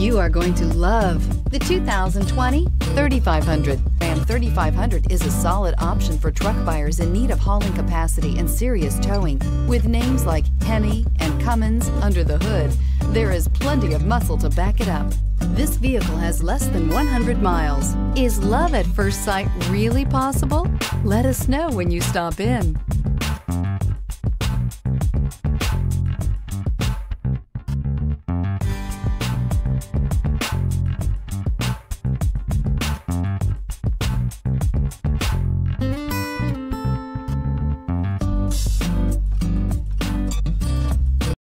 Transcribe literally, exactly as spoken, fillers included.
You are going to love the two thousand twenty thirty-five hundred. Ram thirty-five hundred is a solid option for truck buyers in need of hauling capacity and serious towing. With names like Hemi and Cummins under the hood, there is plenty of muscle to back it up. This vehicle has less than one hundred miles. Is love at first sight really possible? Let us know when you stop in.